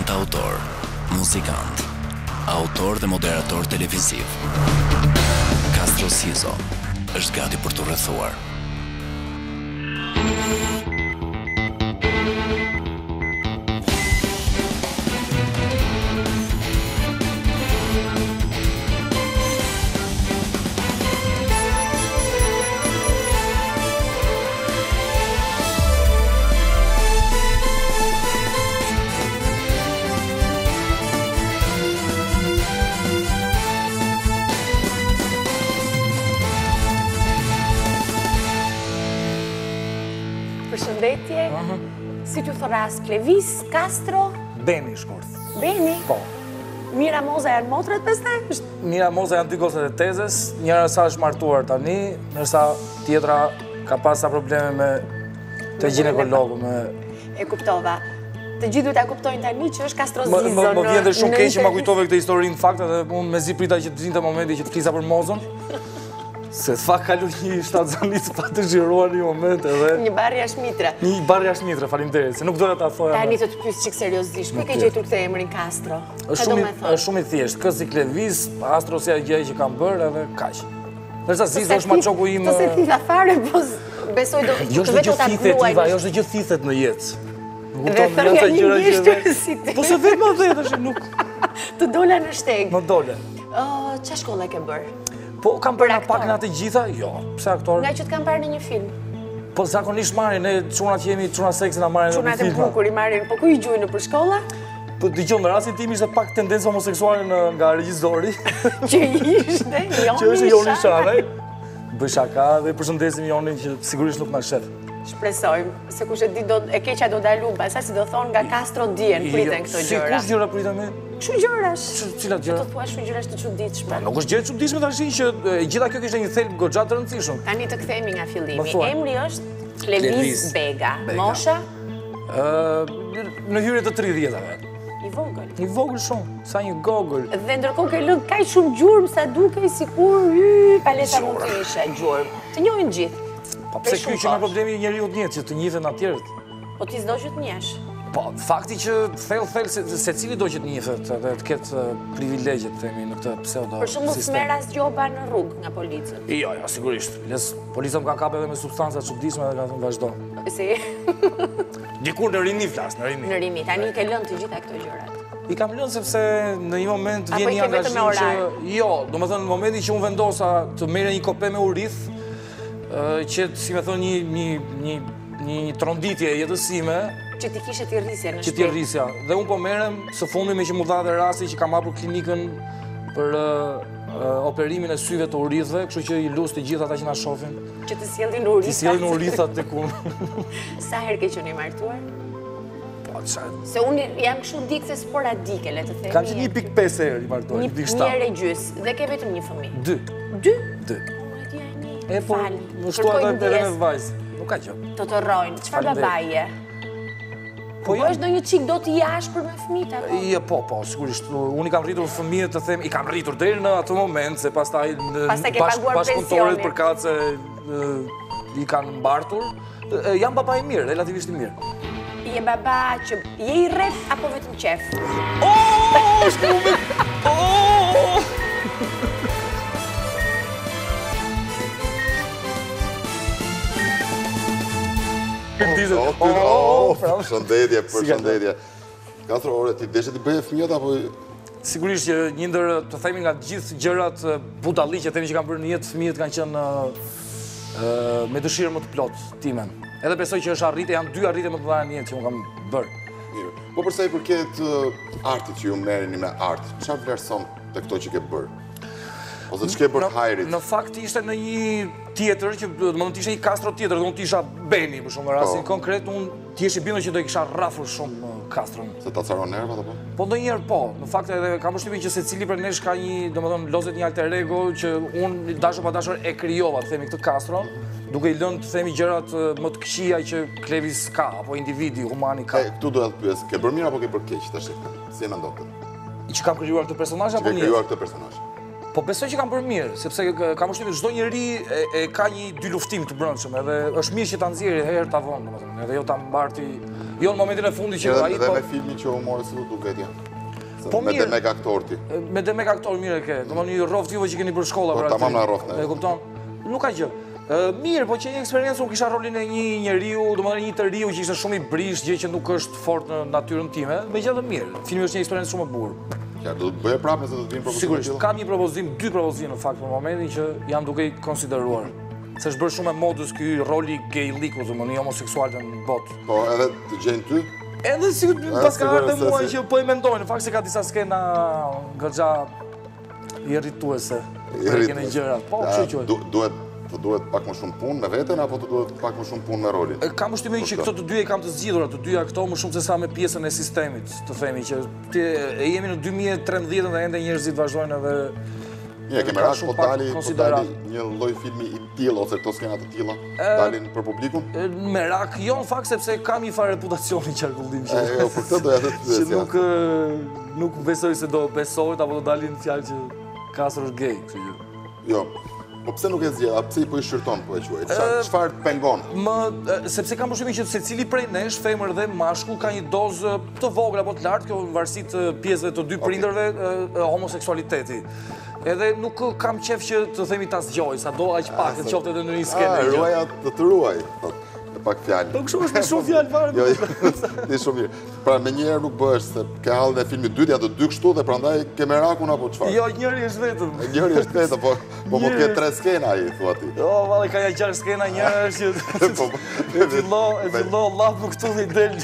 Kantautor, muzikant, autor dhe moderator televiziv. Castro Sizo është gati për të rrethuar. Përshëndetje, si t'ju thoras, Klevis, Castro? Beni shkurt. Beni? Po. Mira Moza janë motrat pastaj? Mira Moza janë dy gocët e tezes, njëra sa është martuar tani, ndërsa tjetra ka pasur probleme me të ginekologu, me... E kuptova. Të gjithë duhet ta kuptojnë tani që është Castro Sizo. Më vjen dhe shumë keq që ma kujtove këtë histori në fakt, edhe unë mezi prita që të zinte momenti që të flisa për Mozën. Se të fakt kalu një shtatzonit pa të zhiruar një moment edhe... Një barë jashtë Mitra. Një barë jashtë Mitra, faleminderit, se nuk doja ta thoja... Tani të pyes çik seriozisht, ku ke gjetur këtë emrin Castro? Është shumë i thjeshtë, kë si Klevis, Astro si ajo gjë që kam bërë edhe kaq. Ndërsa Sizo është maqoku im... Po se thitha fare, po besoj do jo është gjë thithet, Iva, jo është gjë thithet në jetë. Dhe thërë nga një njështë si ti. Po se vetë më dhe dhe nuk... Të dola në shteg. Më dole. Qa shkolla ke bërë? Po, kam bërë pak në atë gjitha? Jo, pse aktor? Nga që të kam parë në një film. Po, zakonisht marrin, ne çuna që jemi, çuna seksi na marrin në filma. Çunat e bukur i marrin, po ku i gjujnë nëpër shkolla? Po, dëgjoj, në rastin tim ishte pak tendencë homoseksuale nga regjizori. Që ishte Joni Që është Joni Shanaj. Bëj shaka dhe përshëndesim Jonin që sigurisht nuk na shef. Shpresojmë, se kush e di e keqja do dalu, pastaj si do thonë nga Castro dihen, priten këto gjëra. Si kush gjëra priten me? Kështu gjërash. Cilat gjëra? Të thuash gjërash të çuditshme. Nuk është gjë e çuditshme tash që gjitha kjo kishte një thelb goxha të rëndësishëm. Tani të kthehemi nga fillimi. Emri është Klevis Bega. Mosha? Në hyrje të 30-ave. I vogël. I vogël shumë, sa një gogël. Dhe ndërkohë ke lënë kaq shumë gjurmë sa dukej sikur paleta mund të ishte gjurmë. Të njohin gjithë. Po pse ky që me problemi njeriu të njëjtë, që të njëjtën atjerët? Po ti s'do që të njesh. Po, fakti që thellë secili do që të njihet edhe të ketë privilegje të themi në këtë pseudo. Për shembull, smera zgjoba në rrugë nga policia. Jo, sigurisht. Policia më ka kapë edhe me substanca të çuditshme dhe ka thënë vazhdo. Si? Dikur në rini flas, në rini. Në rini, tani ke lënë të gjitha këto gjërat. I kam lënë sepse në një moment vjen një angazhim që jo, domethënë në momentin që unë vendosa të merre një kopë me urith, që si më thon një tronditje jetësime që ti kishe ti rrisja në shtëpi. Që ti rrisja. Dhe unë po merrem së fundi me që mu dha dhe rasti që kam hapur klinikën për operimin e syve të urithëve, kështu që i lus të gjithë ata që na shohin. Që të sjellin urithat. Të sjellin urithat tek unë. Sa herë ke qenë i martuar? Po çfarë? Se unë jam kështu dikse sporadike, le të themi. Kam qenë 1.5 herë i martuar, një herë e gjys, dhe ke vetëm një fëmijë. 2. 2? 2. E po, më shtuat edhe me vajzë. Nuk ka gjë. Të të rojnë, çfarë babaje? Po është ndonjë çik do të jash për me fëmijët apo? Jo, po, sigurisht. Unë i kam rritur fëmijët të them, i kam rritur deri në atë moment se pastaj bashkëpunëtorët për kace i kanë mbartur. Jam baba i mirë, relativisht i mirë. Je baba që je i rreth apo vetëm qef? Përshëndetje. Castro, ti deshe t'i bëje fëmijët apo... Sigurisht që një ndër të themi nga gjithë gjërat budalli që themi që kanë bërë në jetë, fëmijët kanë qenë me dëshirë më të plotë timen. Edhe besoj që është arritje, janë 2 arritje më të mëdha në jetë që unë kam bërë. Mirë. Po përsa i përket artit që ju merrni me art, çfarë vlerëson të këto që ke bërë? Ose që ke bërë hajrit? Në fakt ishte në një tjetër, që do të ishte një Castro tjetër, dhe unë t'isha Beni, për shumë në rastin konkret, unë t'jesh i bindur që do i kisha rrafur shumë Castron. Se ta caron nervat apo? Po ndonjëherë po, në fakt edhe kam përshtypjen që secili për nesh ka një, domethënë lozet një alter ego që unë dashur pa dashur e krijova, të themi këtë Castron, duke i lënë të themi gjërat më të këqija që Klevis ka, apo individi humani ka. Këtu do të pyes, ke bërë mirë apo ke bërë keq tash? Si e mendon këtë? Që kam krijuar këtë personazh apo një? Ke krijuar këtë personazh. Po besoj që kam bërë mirë, sepse kam përshtypjen çdo njeri e ka një dy luftim të brendshëm, edhe është mirë që ta nxjerrë herë ta vonë, domethënë, edhe jo ta mbarti, jo në momentin e fundit që ai po. Edhe me filmin që u mori si duket ja. Po me mirë. Demek aktorti. Me Demek aktor mirë e ke. Domethënë një rroft juve që keni bërë shkolla për atë. Po tamam na rroft. E kupton? Nuk ka gjë. Mirë, po që një eksperiencë unë kisha rolin e një njeriu, domethënë një të riu që ishte shumë i brisht, gjë që nuk është fort në natyrën time, megjithatë mirë. Filmi është një eksperiencë shumë e bukur. Ja, do të bëje prapë nëse do të vinë propozime. Sigurisht, kam një propozim, dy propozime në fakt për momentin që janë duke i konsideruar. Se është bërë shumë e modës ky roli gay-liku, domethënë homoseksual në botë. Po, edhe të gjejnë ty? Edhe si pas ka ardhe mua që po e mendojnë, në fakt se ka disa skena goxha irrituese. Përkene gjërat. Po, kështu quhet. Duhet pak më shumë punë me veten apo të duhet pak më shumë punë me rolin? Kam përshtypjen që këto të dy e kam të zgjidhura, të dyja këto më shumë se sa me pjesën e sistemit, të themi që jemi në 2013 dhe ende njerëzit vazhdojnë edhe Një, ke merak po dali një lloj filmi i tillë ose këto skena të tilla dalin për publikun? Merak jo në fakt sepse kam një farë reputacioni qarkullim që jo, për këtë doja të pyesja. Që nuk besoj se do besohet apo do dalin fjalë që Kastro është gay, kështu që. Jo. Po pse nuk e zgjedh? Pse i po i shqyrton po e quaj? Çfarë pengon? Sepse kam përshtypjen që secili prej nesh, femër dhe mashkull, ka një dozë të vogël apo të lartë, kjo në varësi të pjesëve të dy prindërve, homoseksualiteti. Edhe nuk kam qef që të themi ta zgjoj, sa do aq pak të qoftë edhe në një skenë. Ruaja të ruaj. Pak fjalë. Po kështu është me shumë fjalë fare. Jo, ti shumë mirë. Pra me njëherë nuk bëhesh se ke hallën e filmit dytë, ja të dy kështu dhe prandaj ke merakun apo çfarë? Jo, njëri është vetëm. Njëri është vetëm, po mund të ketë 3 skena ai thua ti. Jo, valle ka ja 6 skena, njëra është që e fillo llafu këtu dhe del.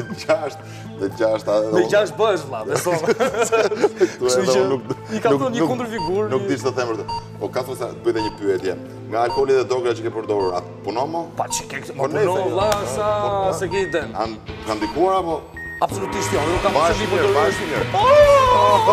Me 6 bësh vlla, beson. Kështu që i ka thënë një kundërfigurë. Nuk di ç'të them vërtet. Po ka thosë bëj edhe një pyetje. Nga alkooli dhe droga që ke përdorur, atë punon mo? Pa që ke këtë, më punon vlla se ke i den. Ka ndikuar apo? Absolutisht jo, nuk kam shumë i përdorur. Bashkë mirë.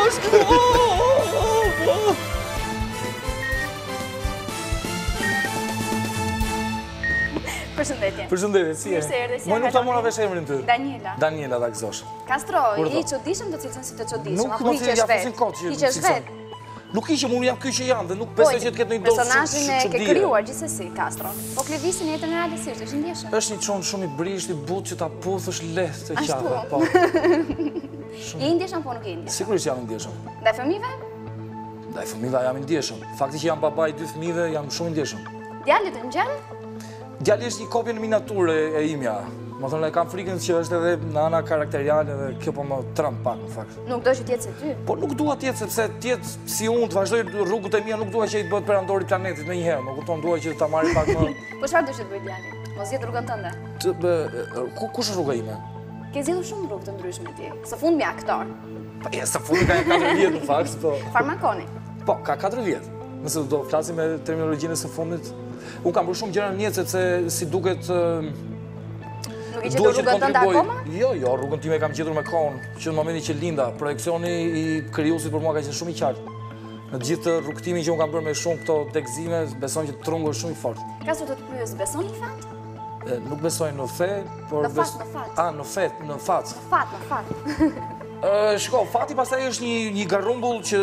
Përshëndetje. Përshëndetje, si e? Më nuk ta mora vesh emrin ty. Daniela. Daniela ta gëzosh. Kastro, i çuditshëm të cilën si të çuditshëm. Nuk më thënë ja fusin kot që. Hiqesh vet. Nuk ishim, unë jam ky që jam dhe nuk besoj që të ketë ndonjë dosë. Personazhin e ke krijuar gjithsesi, Kastro. Po Klevisin jetën realistisht, është i ndjeshëm. Është një çon shumë i brisht, i butë që ta puthësh lehtë të qafe, po. I ndjeshëm po nuk i ndjeshëm. Sigurisht jam i ndjeshëm. Ndaj fëmijëve? Ndaj fëmijëve jam i ndjeshëm. Fakti që jam baba i 2 fëmijëve, jam shumë i ndjeshëm. Djali të ngjan? Djali është një kopje në miniaturë e imja. Më thonë, kam frikën që është edhe në ana karakteriale dhe kjo po më trëmb pak në fakt. Nuk do që t'jetë si ty? Po nuk dua t'jetë sepse t'jetë si unë, të vazhdoj rrugët e mia, nuk dua që i të bëhet perandori planetit me njëherë, më kupton, dua që ta marrë pak më. Po çfarë do të bëj djali? Mos zgjedh rrugën tënde. Kush është rruga ime? Ke zgjedhur shumë rrugë të ndryshme ti. Së fundmi aktor. Po së fundi ka 4 vjet në fakt, po. Farmakoni. Po, ka 4 vjet. Nëse do flasim me terminologjinë e së fundit, unë kam bërë shumë gjëra në jetë sepse si duket Nuk i gjetur rrugën tënde akoma? Jo, rrugën time e kam gjetur me kohën, që në momentin që linda, projekcioni i krijuesit për mua ka qenë shumë i qartë. Në gjithë rrugtimin që unë kam bërë me shumë këto tekzime, besoj që trungu është shumë i fortë. Kastro do të pyes, beson në fat? Nuk besoj në fe, por në fat. Në fet, në fat. Në fat. Shko, fati pastaj është një garrumbull që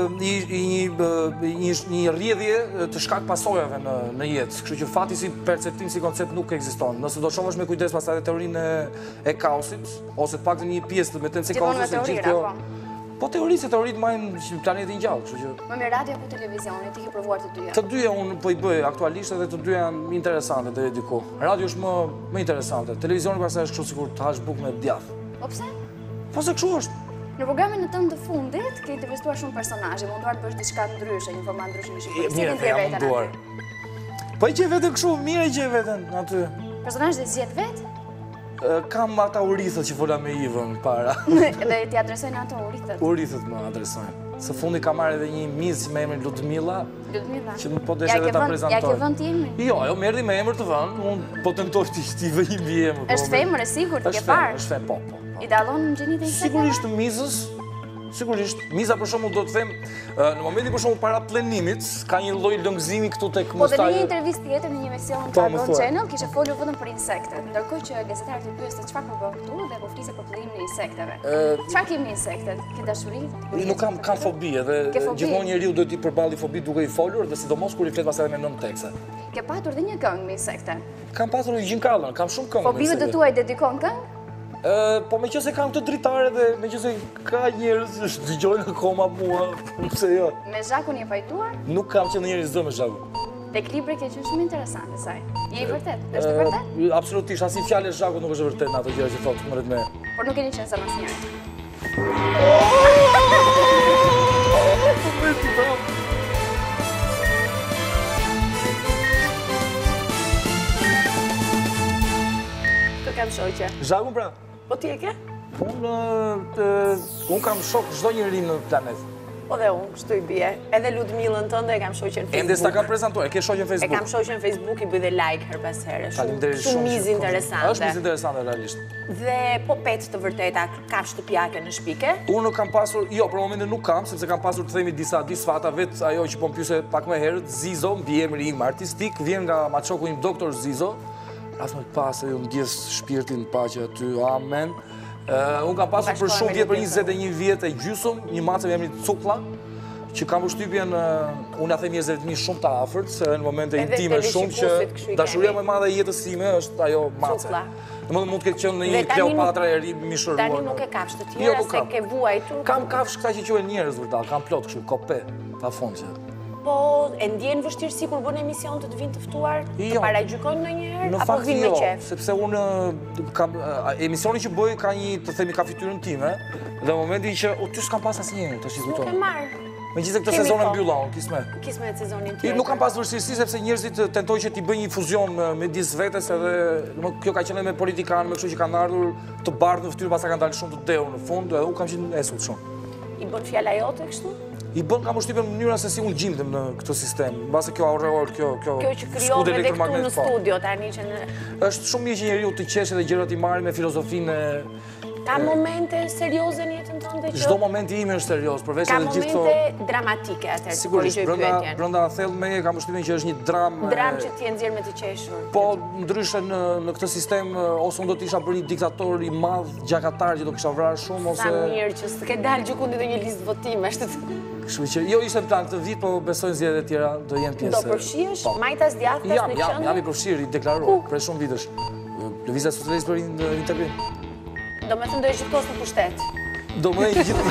një rrjedhje të shkak pasojave në jetë. Kështu që fati si perceptim, si koncept nuk ekziston. Nëse do shohësh me kujdes pastaj teorinë e kaosit, ose të paktën një pjesë me tendencë kaosit se gjithë kjo. Po teoritë majnë planetin gjallë, kështu që. Më mirë radio apo televizioni, ti ke provuar të dyja? Të dyja unë po i bëj aktualisht edhe të dyja janë interesante deri diku. Radio është më interesante. Televizioni pastaj është kështu sikur të hash bukë me djath. Po pse? Po se kështu është. Në programin e tënd të fundit ke intervistuar shumë personazhe, munduar të bësh diçka ndryshe, një format ndryshe në Shqipëri. Si ke ndjer veten aty? Po i gjej veten kështu, mirë i gjej veten aty. Personazhet e zgjedh vet? Kam ata urithët që fola me Ivën para. Dhe ti adresojnë ato urithët? Urithët më adresojnë. Së fundi ka marrë edhe një mizë me emrin Ludmilla. Ludmilla? Që më po deshe edhe ta prezentoj. Ja ke vënd ti emrin? Jo, më erdhi me emër të vënd, unë po tentoj t'i vëj një mbi emër. Është femër e sigurt, ke parë? Është femër, po. I dallon gjenitë e saj? Sigurisht mizës, sigurisht. Miza për shembull do të them, në momentin për shembull para plenimit, ka një lloj lëngëzimi këtu tek Po dhe mustaja. në një intervistë tjetër në një emision të Argon Channel kishe folur vetëm për insektet, ndërkohë që gazetarët i pyeste çfarë po bën këtu dhe po fliste për prodhimin e insekteve. Çfarë kemi insektet? Ke dashuri? Nuk kam fobi edhe gjithmonë njeriu duhet i përballi fobi duke i folur dhe sidomos kur i flet pastaj me nën tekste. Ke patur dhe një këngë me insekte? Kam pasur gjinkalën, kam shumë këngë. Fobive të tuaj dedikon këngë? Po me qëse kam të dritare dhe me qëse ka njerëz që dëgjojnë akoma mua, pse jo? Me Zhakun je fajtuar? Nuk kam që në njerëz zë me Zhakun. Tek libri ke qenë shumë interesante saj. Je i vërtet? Është e vërtet? Absolutisht, asnjë fjalë e Zhakut nuk është e vërtet në ato gjëra që thotë mëret me. Por nuk keni qenë sa mas njëri. Të kam shoqe. Zhakun pra? Po ti e ke? Unë kam shok çdo njeri në planet. Po dhe unë, kështu i bie. Edhe Ludmilën tënde e kam shoqen Facebook. Ende s'ta kam prezantuar, e ke shoqen E Facebook? kam shoqen Facebook, i bëj dhe like her pas here. Faleminderit Shumë mizë interesante. Është mizë interesante realisht. Dhe po pet të vërteta, ka shtëpiake në shpike? Unë kam pasur, jo, për momentin nuk kam, sepse kam pasur të themi disa disfata, vetë ajo që po më pyese pak më herët, Zizo, mbiemri im artistik, vjen nga maçoku im Doktor Zizo. As më pas se ju ndjes shpirtin paqe aty, amen. Unë kam pasur për shumë vjet, për 21 vjet e gjysëm, një mace me emrin Cuklla, që kam përshtypjen, unë ja them njerëzve të mi shumë të afërt, se në momente intime shumë që dashuria më e madhe e jetës time është ajo mace. Domethënë mund të ketë qenë në një Kleopatra e ri mishëruar. Tani nuk e kafsh të tjera se ke vuajtur. Kam kafsh këta që quhen njerëz vërtet, kam plot kështu, kope, pafundse. Po, e ndjen vështirësi kur bën emision të vinë të ftuar? Të Jo. paragjykojnë ndonjëherë Në apo fakt vinë me jo, qef? sepse unë kam emisioni që bëj ka një, të themi, ka fytyrën time, dhe në momentin që ty s'kam pas asnjëherë, tash i Nuk e kupton. marr. Megjithëse këtë Kemi sezon e kohë. mbylla unë, kisme. Kisme të sezonin tjetër. Nuk kam pas vështirësi sepse njerëzit tentojnë që t'i bëjnë një fuzion me disë vetes edhe kjo ka qenë me politikanë, me kështu që kanë ardhur të bardhë në fytyrë, pastaj kanë dalë shumë të dehur në fund, edhe unë kam qenë esut shumë. I bën fjala jote kështu? I bën kam përshtypjen në mënyra se si unë gjimtem në këtë sistem, mbase kjo aureol, kjo Kjo që skude krijove edhe këtu në elektromagnet, po. studio tani që në... Është shumë mirë që njeriu të qeshë dhe gjërat i marrë me filozofinë. Ka momente serioze në jetën tënde që... Çdo momenti im është serioz, përveç Ka edhe gjithë këto. momente dramatike atëherë, kur i Sigurisht, gjoj pyetjen. brenda thellme kam përshtypjen që është një dramë. Dram që t'je nxjerr me të qeshur. Po, ndryshe në këtë sistem, ose unë do t'isha bërë një diktator i madh, gjakatar që do kisha vrarë shumë, Sa ose... mirë që s'ke dalë gjikundi në një listë votimesh. Kështu që, jo ishte në plan këtë vit, po besoj zgjedhjet e tjera do jenë pjesë. Do përfshihesh Po. Majtas Djathtas në qendër? Jam i përfshirë, i deklaruar, prej shumë vitesh. Lëvizja socialiste për integrim. Do me thënë do e gjithkos në pushtet. Do më e gjithë...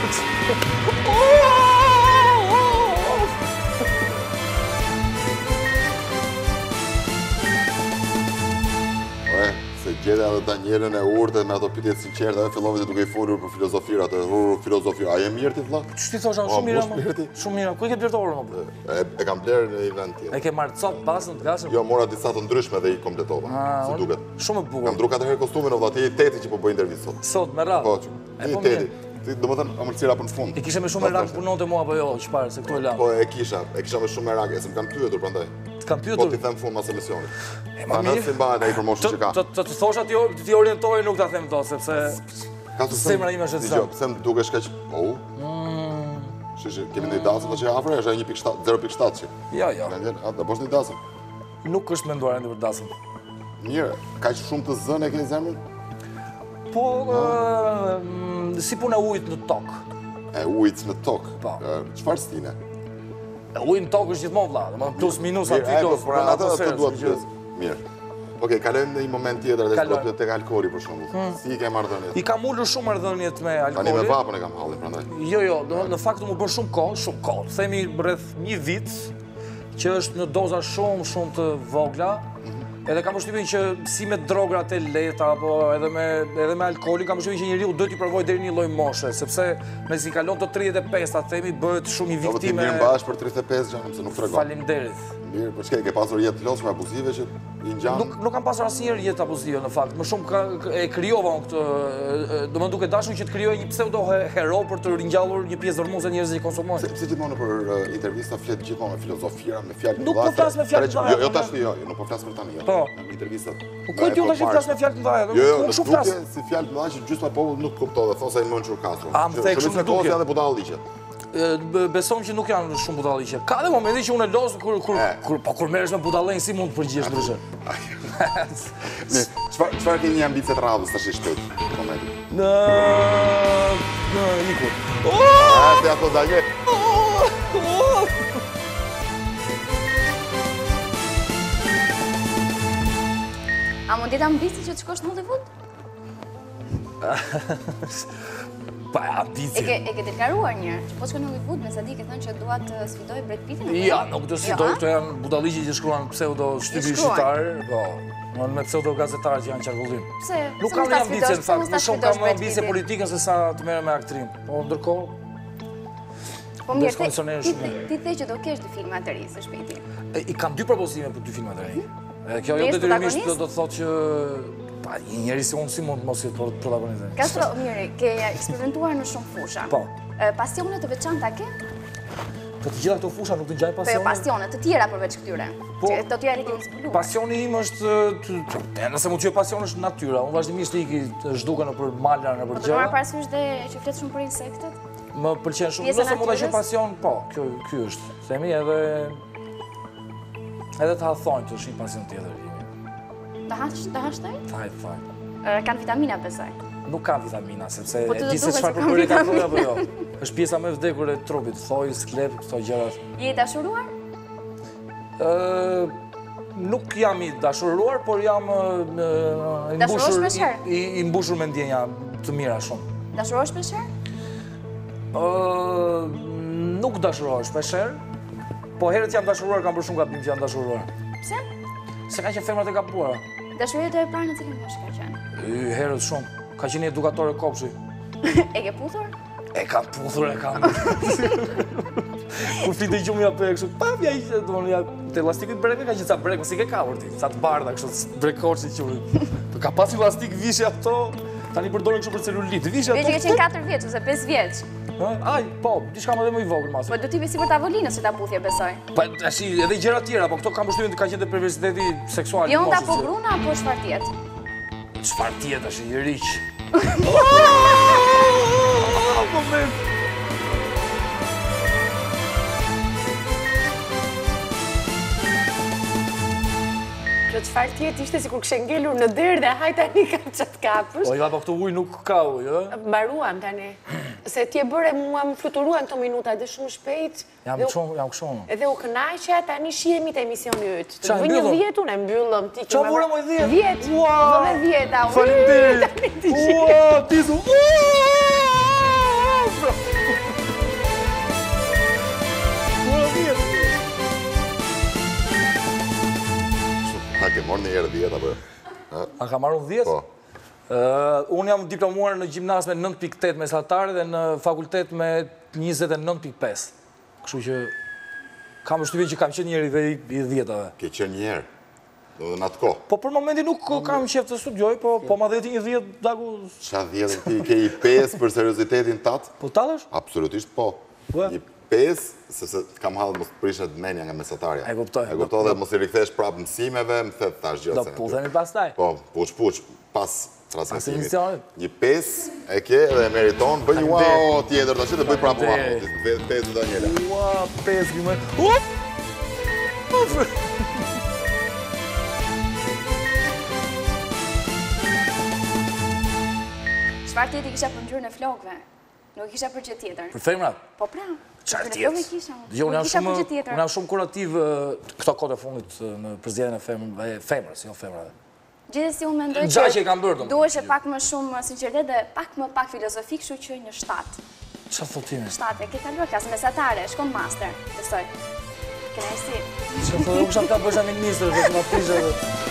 Se gjeda edhe Danielën e urte me ato pyetje sinqerte, dhe fillove të duke i folur për filozofirë, atë filozofi. A je mirë ti vëlla? Ç'ti thosha, shumë mirë. Shumë mirë. Ku e ke blerë orën më? E kam blerë në event tjetër. E ke marrë cop pasën të gatshëm? Jo, mora disa të ndryshme dhe i kompletova, si duket. Shumë e bukur. Kam dru 4 herë kostumin, o vëlla, ti je teti që po bëj intervistë sot. Sot me radhë. Po, që, ti je teti. Ti domethënë amëlsira për në fund. E kishe me shumë merak punonte mua apo jo, çfarë, se këtu e lam. Po e kisha me shumë merak, e se më kanë pyetur prandaj. Të kam Po pyetur. ti them fund mas emisionit. ma Ta mirë. nëse mbahet ai promotion që ka. Të thosha ti orientoj, nuk ta them dot, sepse Ka të zemra ime është e Dgjoj, zënë. pse më dukesh kaq? Po. Shishi, kemi një dasëm të që afre, është 1.7, 0.7 që. Jo. Da bosh një dasëm. Nuk është menduar ende për dasëm. Mirë, kaq shumë të zënë e ke zemrën? Po, si puna ujit në tokë. E ujit në tokë. Po. Çfarë stine? Ujit në tokë është gjithmonë vlla, domethënë plus minus aty Mirë, dos, por atë të duhet të bëj. Mirë. Okej, kalojmë në një moment tjetër dhe Kalojmë. shkopje tek alkooli për shembull. Si i ke marrëdhëniet? I kam ulur shumë marrëdhëniet me Tani me alkoolin. vapën e kam hallin prandaj. Jo, në fakt më bën shumë kohë, themi rreth një vit, që është në doza shumë të vogla. Edhe kam përshtypjen që si me drograt e lehta apo edhe me alkoolin, kam përshtypjen që njeriu duhet t'i provojë deri në një lloj moshe, sepse nëse i kalon të 35, ta themi, bëhet shumë i Do të viktime. mirë mbahesh për 35 xhanom se nuk tregon. Faleminderit. Mirë, për çka ke pasur jetë të lodhshme abuzive që i ngjan? Nuk kam pasur asnjëherë jetë abuzive në fakt. Më shumë e krijova unë këtë, domethënë duke dashur që të krijoj një pseudo hero për të ringjallur një pjesë dërmuese njerëz që konsumojnë. Pse gjithmonë për intervista flet gjithmonë me filozofira, me fjalë të Nuk po flas me fjalë të mëdha. Jo tash jo, nuk po flas për tani. Po. Në intervistat. Po ku ti tash flas me fjalë të mëdha? Jo, Unë shumë flas. Si fjalë të mëdha që gjysma popull nuk kuptoi, thonë se i Mençur Castro. Më thek shumë duke. Janë budalliqe. Besojmë që nuk janë shumë budalliqe. Ka dhe momenti që unë e los kur merresh me budallën si mund të përgjigjesh ndryshe. Çfarë keni ambicet radhës tash i shpejt në momentin? Në ikur. Se ato dalje. A mund jetë ambici që të shkosh në Hollywood? Pa, ambicie. E ke deklaruar një, që po shkon në Hollywood me Sadi ke thënë që dua të sfidoj Brad Pittin? Ja, nuk të sfidoj, këto janë budalliqe që shkruan pseudo shtypi shqiptar, po, me pseudo gazetarë që janë qarkullim. Pse? Nuk kam një ambicie në fakt, më shumë kam ambicie politike se sa të merrem me aktrim. Po ndërkohë, po mirë, ti the që do kesh dy filma të ri së shpejti. I kam dy propozime për dy filma të ri. Kjo jo detyrimisht do të thotë që një njeri si unë si mund mos jetë protagonist. Castro, mirë, ke eksperimentuar në shumë fusha. Po. Pasione të veçanta ke? Të gjitha këto fusha nuk të ngjaj pasione? Po, pasione të tjera përveç këtyre. Po, të tjera i ke zbuluar. Pasioni im është, nëse mund të thojë pasion është natyra. Unë vazhdimisht iki zhduken nëpër mala, nëpër gjëra. Po të marr parasysh dhe që flet shumë për insektet? Më pëlqen shumë. Nëse mund ta qenë pasion, po, ky është. Themi edhe të hathojnë të është një pasion tjetër. Të hashtaj? Thaj. Kanë vitamina besoj? Nuk kanë vitamina, sepse e di se çfarë përbërje ka trupi apo jo. Është pjesa më e vdekur e trupit, thoj, sklep, këto gjërat. Je i dashuruar? Nuk jam i dashuruar, por jam i mbushur me ndjenja të mira shumë. Dashurohesh shpeshherë? Nuk dashurohesh shpeshherë, po herët jam dashuruar, kam bërë shumë gabim që jam dashuruar. Pse? Se ka qenë femrat e gabuara. Dashuria e parë në cilin moshë ka qenë? Herët shumë. Ka qenë edukatore kopshi. E ke puthur? E kam puthur, e kam. Kur flitej gjumi apo kështu, pavja ishte, domethënë te elastikit brek ka qenë sa brek, si ke kapur ti, sa të bardha kështu, brekorçi quhet. Po ka pas elastik vishe ato, tani përdoren kështu për celulit. Vishe ato. Vetë që qenë 4 vjeç ose 5 vjeç. Aj, po, diçka më dhe më i vogël masi. Po do t'i si për tavolinës që ta puthje besoj. Po, tash edhe gjëra tjera, po këto kam përshtypjen të ka qenë te perversiteti seksual. Jo nda po gruna apo çfarë tjetër? Çfarë tjetër tash i riq. Moment. Kjo çfarë tjetë ishte si kur kështë ngelur në derë dhe hajt tani kam qatë kapës. O, po këtu ujë nuk ka ujë, ë? Mbaruam tani. Se ti e bëre mua më fluturuan këto minuta dhe shumë shpejt. Jam këshon. Edhe u kënaqja, tani shihemi te emisioni yt. Qa, Të vë një 10 unë e mbyllëm. Qa vure moj 10? 10. Ua! Vëme 10, a unë. Faleminderit. Ua, tizu. A ke marrë një herë 10 apo? A ka marrë 10? Po. Unë jam diplomuar në gjimnaz me 9.8 mesatare dhe në fakultet me 29.5. Kështu që kam përshtypjen që kam qenë njëri dhe i 10-ave. Ke qenë një herë, do dhe në atë kohë. Po për momentin nuk kam qef të studioj, po ma dhe ti një 10 dagu... Qa 10 ti ke i 5 për seriositetin tatë? Po talësh? Absolutisht po. I 5, sepse kam hallë mos prishet menja nga mesatarja. E kuptoj. E kuptoj dhe mos i rikthesh prapë mësimeve, më thet tash gjë. Do puthemi pastaj. Po, puç, pas transmetimit. emisionit. Një 5 e ke dhe e meriton, bëj një wow tjetër tash dhe bëj prapë wow. 5 do njëla. Ua, 5 gjime. Çfarë tjetër kisha për ngjyrën e flokëve? Nuk kisha për gjë tjetër. Për femrat? Po pra. Çfarë tjetër? Jo, unë jam shumë kurativ këto kohë të fundit në përzgjedhjen e femrës, jo femrave. Gjithsesi unë mendoj që duhesh pak më shumë sinqeritet dhe pak filozofik, kështu që një 7. Çfarë thot ti? 7, e ke kaluar klasë mesatare, shkon master, besoj. Kënaqësi. Çfarë thot, u kisha ka bësh ministër, vetëm aty.